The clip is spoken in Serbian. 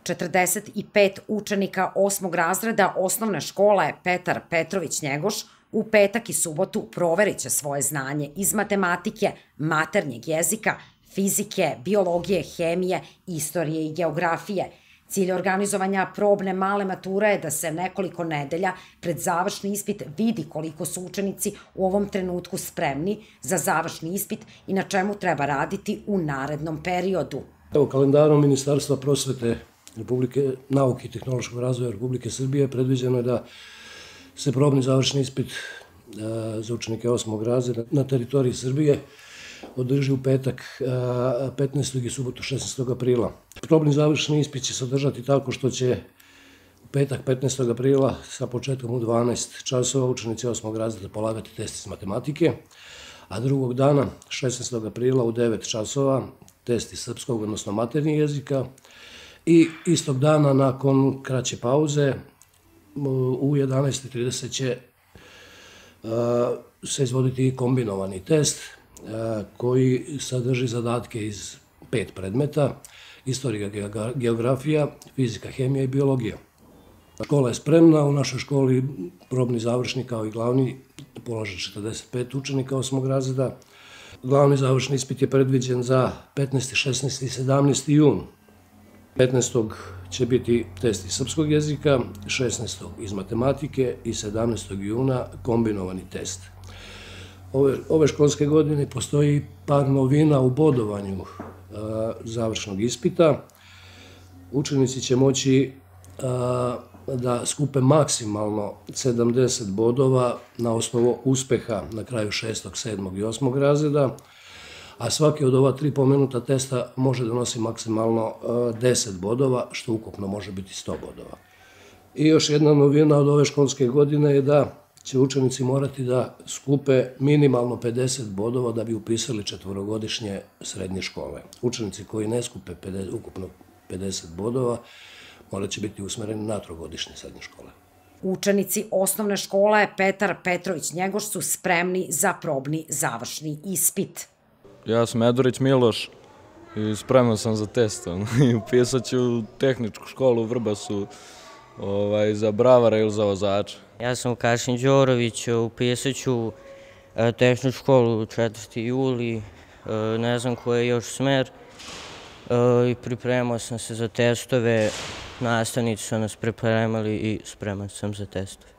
45 učenika 8. razreda osnovne škole Petar Petrović Njegoš u petak i subotu proverit će svoje znanje iz matematike, maternjeg jezika, fizike, biologije, hemije, istorije i geografije. Cilj organizovanja probne male mature je da se nekoliko nedelja pred završni ispit vidi koliko su učenici u ovom trenutku spremni za završni ispit i na čemu treba raditi u narednom periodu. Evo, kalendarom Ministarstva prosvete, nauke i tehnološkog razvoja Republike Srbije predviđeno je da se probni završni ispit za učenike 8. razreda na teritoriji Srbije održi u petak 15. i subotu 16. aprila. Probni završni ispit će se održati tako što će u petak 15. aprila sa početkom u 12 časova učenici 8. razreda polagati test iz matematike, a drugog dana 16. aprila u 9 časova test iz srpskog, odnosno maternjeg jezika, i istog dana nakon kraće pauze u 11:30 će se izvoditi i kombinovani test koji sadrži zadatke iz 5 predmeta: istorija, geografija, fizika, hemija i biologija. Škola je spremna, u našoj školi probni završni kao i glavni polaže 45 učenika 8. razreda. Glavni završni ispit je predviđen za 15., 16. i 17. jun. 15. će biti test iz srpskog jezika, 16. iz matematike i 17. juna kombinovani test. Ove školske godine postoji par novina u bodovanju završnog ispita. Učenici će moći da skupe maksimalno 70 bodova na osnovu uspeha na kraju 6., 7. i 8. razreda, a svaki od ova 3 pomenuta testa može da nosi maksimalno 10 bodova, što ukupno može biti 100 bodova. I još jedna novina od ove školske godine je da će učenici morati da skupe minimalno 50 bodova da bi upisali 4-godišnje srednje škole. Učenici koji ne skupe ukupno 50 bodova morat će biti usmereni na 3-godišnje srednje škole. Učenici osnovne škole Petar Petrović Njegoš su spremni za probni završni ispit. Ja sam Edorić Miloš i spreman sam za test. Upisat ću tehničku školu u Vrbasu za bravara ili za vozača. Ja sam Vukašin Đorović, upisat ću tehničku školu 4. juli, ne znam koji je još smer, i pripremao sam se za testove, nastavnici su nas pripremali i spreman sam za testove.